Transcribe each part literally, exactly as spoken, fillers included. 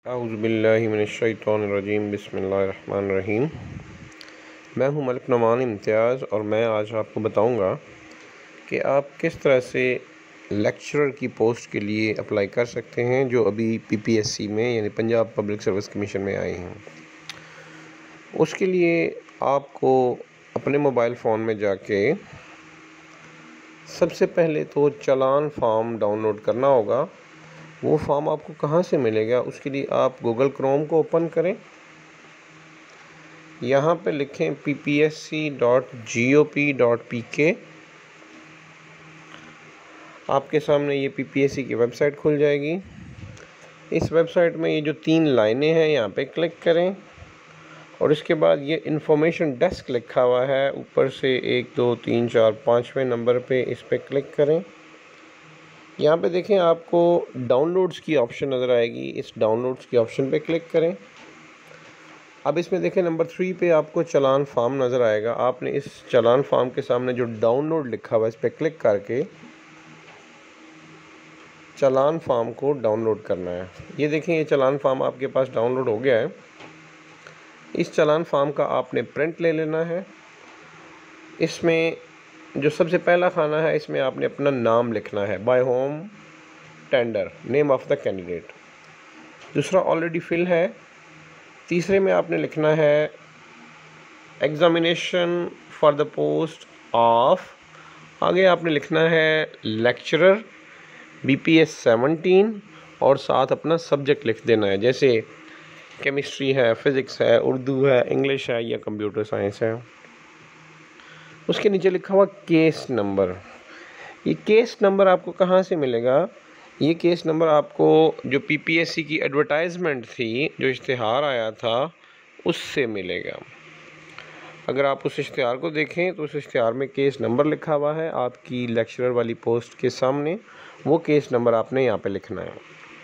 औज़ुबिल्लाहिमिनश्शैतानिर्रजीम बिस्मिल्लाहिर्रहमानिर्रहीम। मैं हूं मलिक नुमान इम्तियाज़ और मैं आज आपको बताऊंगा कि आप किस तरह से लेक्चरर की पोस्ट के लिए अप्लाई कर सकते हैं जो अभी पीपीएससी में यानी पंजाब पब्लिक सर्विस कमीशन में आए हैं। उसके लिए आपको अपने मोबाइल फ़ोन में जाके सबसे पहले तो चालान फॉर्म डाउनलोड करना होगा। वो फॉर्म आपको कहाँ से मिलेगा, उसके लिए आप गूगल क्रोम को ओपन करें। यहाँ पे लिखें P P S C dot G O P dot P K. आपके सामने ये पी पी एस सी की वेबसाइट खुल जाएगी। इस वेबसाइट में ये जो तीन लाइनें हैं यहाँ पे क्लिक करें और इसके बाद ये इन्फॉर्मेशन डेस्क लिखा हुआ है ऊपर से एक दो तीन चार पाँचवें नंबर पे, इस पर क्लिक करें। यहाँ पे देखें आपको डाउनलोड्स की ऑप्शन नज़र आएगी, इस डाउनलोड्स की ऑप्शन पे क्लिक करें। अब इसमें देखें नंबर थ्री पे आपको चालान फॉर्म नज़र आएगा। आपने इस चालान फॉर्म के सामने जो डाउनलोड लिखा हुआ है इस पर क्लिक करके चालान फॉर्म को डाउनलोड करना है। ये देखें ये चालान फॉर्म आपके पास डाउनलोड हो गया है। इस चालान फॉर्म का आपने प्रिंट ले लेना है। इसमें जो सबसे पहला खाना है इसमें आपने अपना नाम लिखना है, by whom tender, name of the candidate. दूसरा ऑलरेडी फिल है। तीसरे में आपने लिखना है examination for the post of, आगे आपने लिखना है lecturer B P S seventeen और साथ अपना सब्जेक्ट लिख देना है, जैसे केमिस्ट्री है, फिज़िक्स है, उर्दू है, इंग्लिश है या कंप्यूटर साइंस है। उसके नीचे लिखा हुआ केस नंबर। ये केस नंबर आपको कहाँ से मिलेगा? ये केस नंबर आपको जो पी पी एस सी की एडवर्टाइजमेंट थी, जो इश्तिहार आया था, उससे मिलेगा। अगर आप उस इश्तिहार को देखें तो उस इश्तिहार में केस नंबर लिखा हुआ है आपकी लेक्चरर वाली पोस्ट के सामने। वो केस नंबर आपने यहाँ पे लिखना है।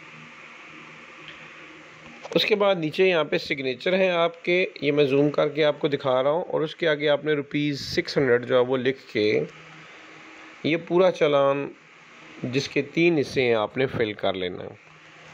उसके बाद नीचे यहाँ पे सिग्नेचर हैं आपके, ये मैं जूम करके आपको दिखा रहा हूँ, और उसके आगे आपने रुपीज़ सिक्स हंड्रेड जो है वो लिख के ये पूरा चालान जिसके तीन हिस्से हैं आपने फिल कर लेना है।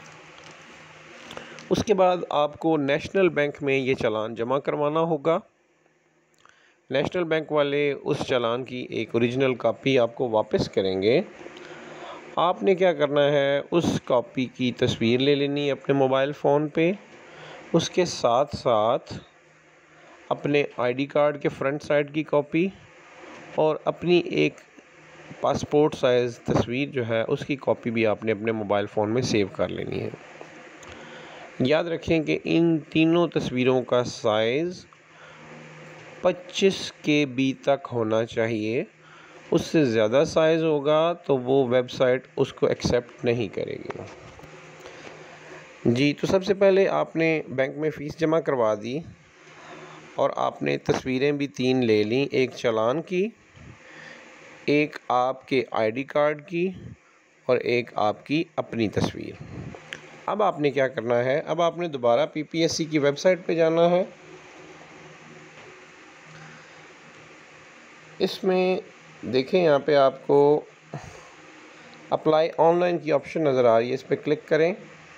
उसके बाद आपको नेशनल बैंक में ये चालान जमा करवाना होगा। नेशनल बैंक वाले उस चालान की एक ओरिजिनल कॉपी आपको वापस करेंगे। आपने क्या करना है, उस कॉपी की तस्वीर ले लेनी है अपने मोबाइल फ़ोन पे। उसके साथ साथ अपने आईडी कार्ड के फ्रंट साइड की कॉपी और अपनी एक पासपोर्ट साइज़ तस्वीर जो है उसकी कॉपी भी आपने अपने मोबाइल फ़ोन में सेव कर लेनी है। याद रखें कि इन तीनों तस्वीरों का साइज़ पच्चीस के बी तक होना चाहिए। उससे ज़्यादा साइज़ होगा तो वो वेबसाइट उसको एक्सेप्ट नहीं करेगी। जी, तो सबसे पहले आपने बैंक में फ़ीस जमा करवा दी और आपने तस्वीरें भी तीन ले लीं, एक चालान की, एक आपके आईडी कार्ड की और एक आपकी अपनी तस्वीर। अब आपने क्या करना है, अब आपने दोबारा पी पी एस सी की वेबसाइट पे जाना है। इसमें देखें यहाँ पे आपको अप्लाई ऑनलाइन की ऑप्शन नज़र आ रही है, इस पर क्लिक करें।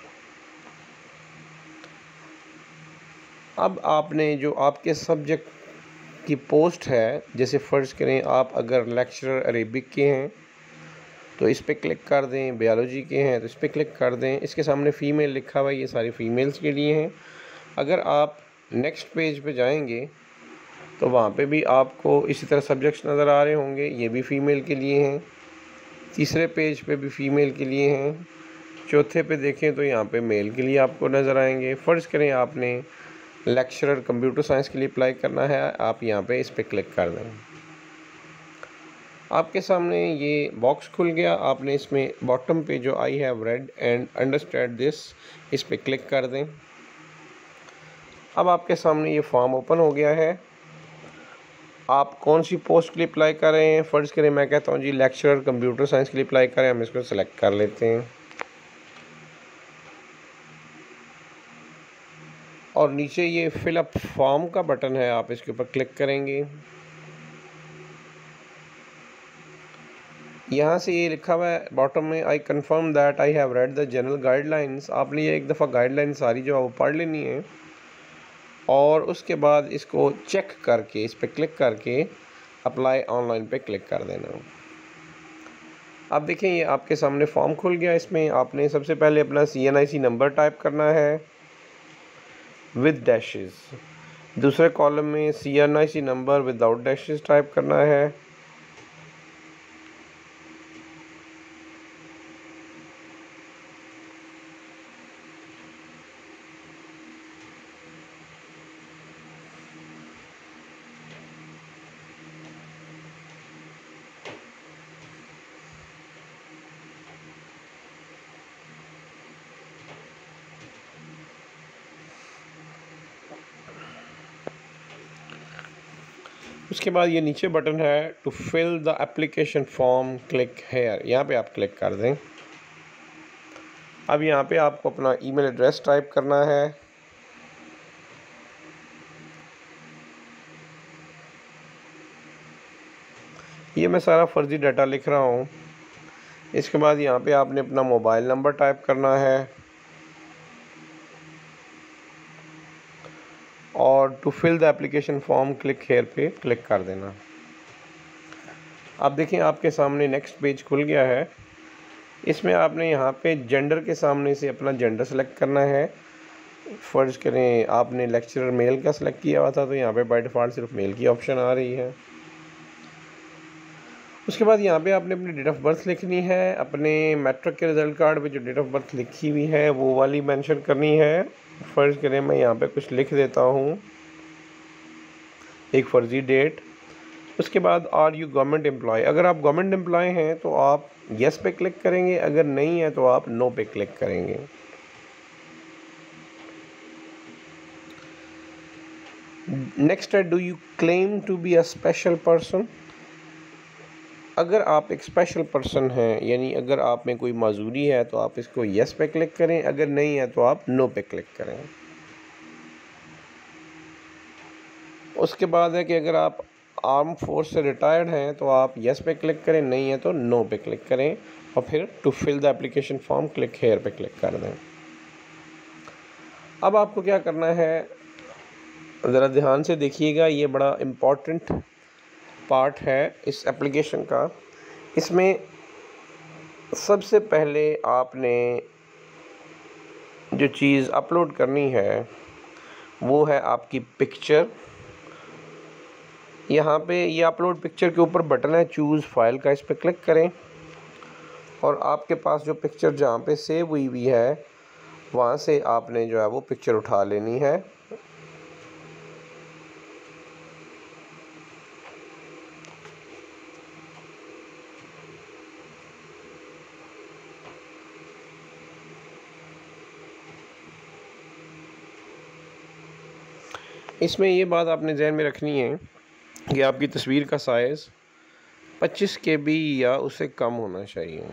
अब आपने जो आपके सब्जेक्ट की पोस्ट है, जैसे फ़र्ज़ करें आप अगर लेक्चरर अरेबिक के हैं तो इस पर क्लिक कर दें, बायोलॉजी के हैं तो इस पर क्लिक कर दें। इसके सामने फ़ीमेल लिखा हुआ है, ये सारी फ़ीमेल्स के लिए हैं। अगर आप नेक्स्ट पेज पे जाएंगे तो वहाँ पे भी आपको इसी तरह सब्जेक्ट्स नज़र आ रहे होंगे, ये भी फ़ीमेल के लिए हैं। तीसरे पेज पे भी फ़ीमेल के लिए हैं। चौथे पे देखें तो यहाँ पे मेल के लिए आपको नज़र आएंगे। फ़र्ज़ करें आपने लेक्चरर कंप्यूटर साइंस के लिए अप्लाई करना है, आप यहाँ पे इस पर क्लिक कर दें। आपके सामने ये बॉक्स खुल गया। आपने इसमें बॉटम पे जो I have read and understand this, इस पर क्लिक कर दें। अब आपके सामने ये फॉर्म ओपन हो गया है। आप कौन सी पोस्ट के लिए अप्लाई कर रहे हैं? फ़र्ज़ करें मैं कहता हूँ जी लेक्चरर कंप्यूटर साइंस के लिए अप्लाई करें, हम इसको सेलेक्ट कर लेते हैं और नीचे ये फिल अप फॉर्म का बटन है, आप इसके ऊपर क्लिक करेंगे। यहाँ से ये लिखा हुआ है बॉटम में, I confirm that I have read the general guidelines. आपने ये एक दफ़ा गाइडलाइन सारी जो है वो पढ़ लेनी है और उसके बाद इसको चेक करके इस पर क्लिक करके अप्लाई ऑनलाइन पे क्लिक कर देना। अब देखें ये आपके सामने फॉर्म खुल गया। इसमें आपने सबसे पहले अपना C N I C number type करना है विद डैशेस। दूसरे कॉलम में C N I C number without dashes type करना है। उसके बाद ये नीचे बटन है to fill the application form, click here, यहाँ पे आप क्लिक कर दें। अब यहाँ पे आपको अपना ईमेल एड्रेस टाइप करना है। ये मैं सारा फर्जी डाटा लिख रहा हूँ। इसके बाद यहाँ पे आपने अपना मोबाइल नंबर टाइप करना है और to fill the application form click here पे क्लिक कर देना। अब देखें आपके सामने नेक्स्ट पेज खुल गया है। इसमें आपने यहाँ पे जेंडर के सामने से अपना जेंडर सेलेक्ट करना है। फ़र्ज़ करें आपने लेक्चरर मेल का सेलेक्ट किया हुआ था तो यहाँ पे बाय डिफ़ॉल्ट सिर्फ मेल की ऑप्शन आ रही है। उसके बाद यहाँ पे आपने अपनी डेट ऑफ बर्थ लिखनी है। अपने मैट्रिक के रिज़ल्ट कार्ड पे जो डेट ऑफ बर्थ लिखी हुई है वो वाली मेंशन करनी है। फ़र्ज़ करें मैं यहाँ पे कुछ लिख देता हूँ, एक फ़र्ज़ी डेट। उसके बाद आर यू गवर्नमेंट एम्प्लॉय। अगर आप गवर्नमेंट एम्प्लॉय हैं तो आप येस पे क्लिक करेंगे, अगर नहीं है तो आप नो पे क्लिक करेंगे। नेक्स्ट है do you claim to be a special person. अगर आप एक स्पेशल पर्सन हैं, यानी अगर आप में कोई माजूरी है तो आप इसको येस पे क्लिक करें, अगर नहीं है तो आप नो पे क्लिक करें। उसके बाद है कि अगर आप आर्म फोर्स से रिटायर्ड हैं तो आप येस पे क्लिक करें, नहीं है तो नो पे क्लिक करें और फिर to fill the application form click here पे क्लिक कर दें। अब आपको क्या करना है, ज़रा ध्यान से देखिएगा, ये बड़ा इम्पॉर्टेंट पार्ट है इस एप्लीकेशन का। इसमें सबसे पहले आपने जो चीज़ अपलोड करनी है वो है आपकी पिक्चर। यहाँ पे ये अपलोड पिक्चर के ऊपर बटन है चूज़ फाइल का, इस पर क्लिक करें और आपके पास जो पिक्चर जहाँ पे सेव हुई हुई है वहाँ से आपने जो है वो पिक्चर उठा लेनी है। इसमें ये बात आपने ध्यान में रखनी है कि आपकी तस्वीर का साइज़ पच्चीस के बी या उससे कम होना चाहिए।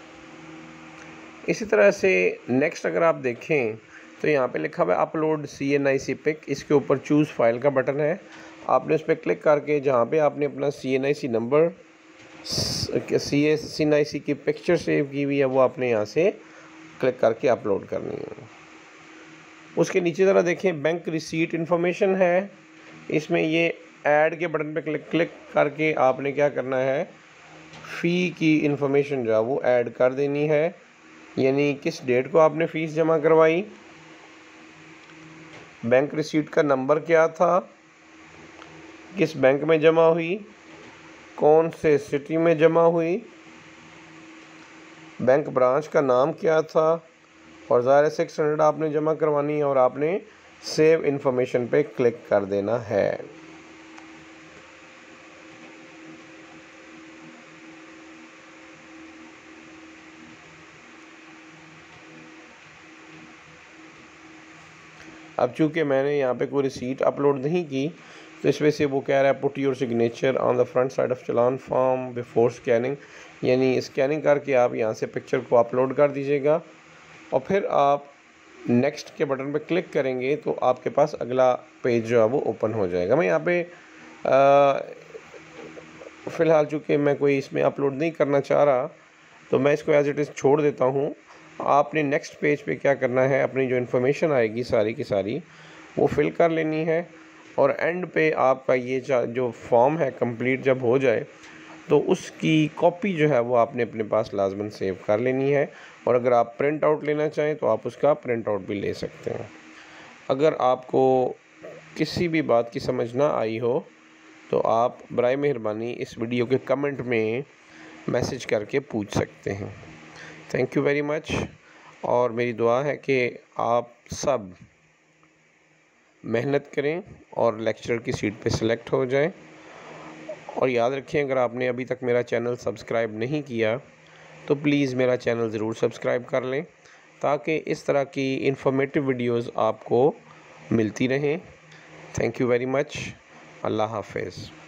इसी तरह से नेक्स्ट अगर आप देखें तो यहाँ पे लिखा हुआ है upload C N I C pic, इसके ऊपर चूज़ फाइल का बटन है। आपने उस पर क्लिक करके जहाँ पे आपने अपना C N I C number C N I C की पिक्चर सेव की हुई है वो आपने यहाँ से क्लिक करके अपलोड करनी है। उसके नीचे ज़रा देखें बैंक रिसीट इन्फॉर्मेशन है। इसमें ये ऐड के बटन पे क्लिक क्लिक करके आपने क्या करना है, फ़ी की इन्फॉर्मेशन जो है वो ऐड कर देनी है, यानी किस डेट को आपने फ़ीस जमा करवाई, बैंक रिसीट का नंबर क्या था, किस बैंक में जमा हुई, कौन से सिटी में जमा हुई, बैंक ब्रांच का नाम क्या था और ज़ाहिर सिक्स हंड्रेड आपने जमा करवानी है और आपने सेव इन्फॉर्मेशन पे क्लिक कर देना है। अब चूँकि मैंने यहाँ पे कोई रिसीट अपलोड नहीं की तो इस वजह से वो कह रहा है put your signature on the front side of challan form before scanning, यानी स्कैनिंग करके आप यहाँ से पिक्चर को अपलोड कर दीजिएगा और फिर आप नेक्स्ट के बटन पर क्लिक करेंगे तो आपके पास अगला पेज जो है वो ओपन हो जाएगा। मैं यहाँ पे फ़िलहाल चूँकि मैं कोई इसमें अपलोड नहीं करना चाह रहा, तो मैं इसको एज़ इट इज़ छोड़ देता हूँ। आपने नेक्स्ट पेज पे क्या करना है, अपनी जो इन्फॉर्मेशन आएगी सारी की सारी वो फिल कर लेनी है, और एंड पे आपका ये जो फॉर्म है कंप्लीट जब हो जाए तो उसकी कॉपी जो है वो आपने अपने पास लाजमन सेव कर लेनी है। और अगर आप प्रिंट आउट लेना चाहें तो आप उसका प्रिंट आउट भी ले सकते हैं। अगर आपको किसी भी बात की समझ ना आई हो तो आप बराए मेहरबानी इस वीडियो के कमेंट में मैसेज करके पूछ सकते हैं। थैंक यू वेरी मच, और मेरी दुआ है कि आप सब मेहनत करें और लेक्चरर की सीट पे सिलेक्ट हो जाएं। और याद रखें, अगर आपने अभी तक मेरा चैनल सब्सक्राइब नहीं किया तो प्लीज़ मेरा चैनल ज़रूर सब्सक्राइब कर लें, ताकि इस तरह की इन्फॉर्मेटिव वीडियोज़ आपको मिलती रहें। Thank you very much. अल्लाह हाफ़िज़।